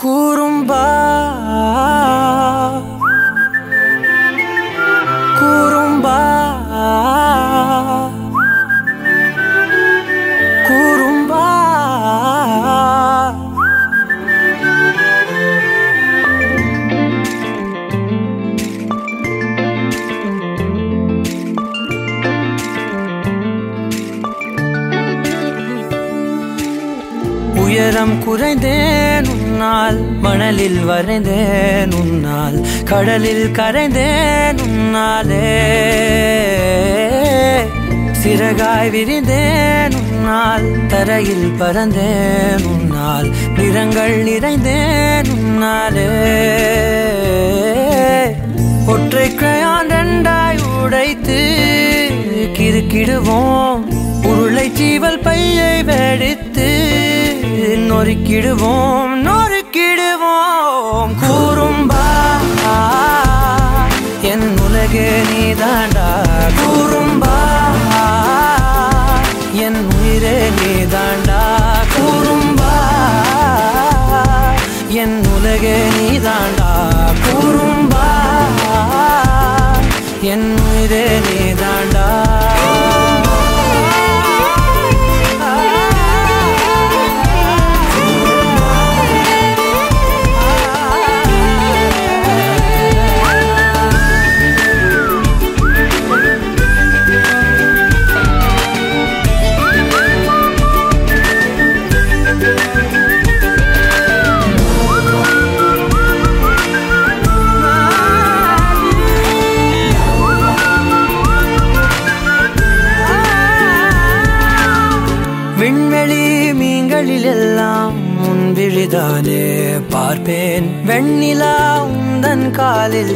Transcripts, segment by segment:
குறும்பா குறும்பா குறும்பா உயரம் குறைந்தேன் உன்னால், மணலில் வரைந்தேன் உன்னால், கடலில் கரைந்தேன் உன்னாலே, சிறகாய் விரிந்தேன் உன்னால், தரையில் பறந்தேன் உன்னால், நிறங்கள் நிறைந்தேன் உன்னாலே, ஒற்றை கிரையான் ரெண்டாய் உடைத்து கிறுக்கிடுவோம், உருளை சீவல் பையை வெடித்து நொறுக்கிடுவோம் நொறுக்கிடுவோம். குறும்பா என் உலகே நீதாண்டா, குறும்பா என் உயிரே நீதாண்டா, குறும்பா என் உலகே நீதாண்டா, குறும்பா என் உயிரே நீதாண்டா. விண்வெளி மீன்களில் எல்லாம் உன் விழிதானே பார்ப்பேன், வெண்ணிலா உந்தன் காலில்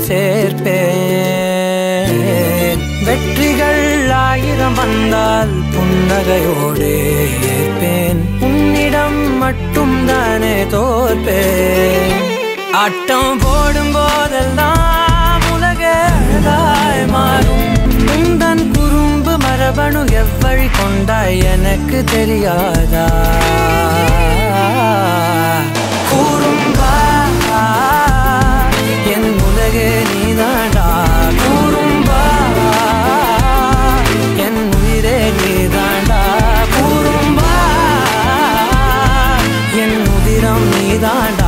சேர்ப்பேன், வெற்றிகள் 1000 வந்தால் புன்னகையோடு ஏற்பேன், உன்னிடம் மட்டும் தானே தோற்பேன். ஆட்டம் போடும் போதெல்லாம் உலகாய் மாறும், உந்தன் குறும்பு மரபணு எவ்வழி கொண்டாய் எனக்கு தெரியாதா. குறும்பா என் உலகே நீதாண்டா, குறும்பா என் உயிரே நீதாண்டா, குறும்பா என் உதிரம் நீதாண்டா.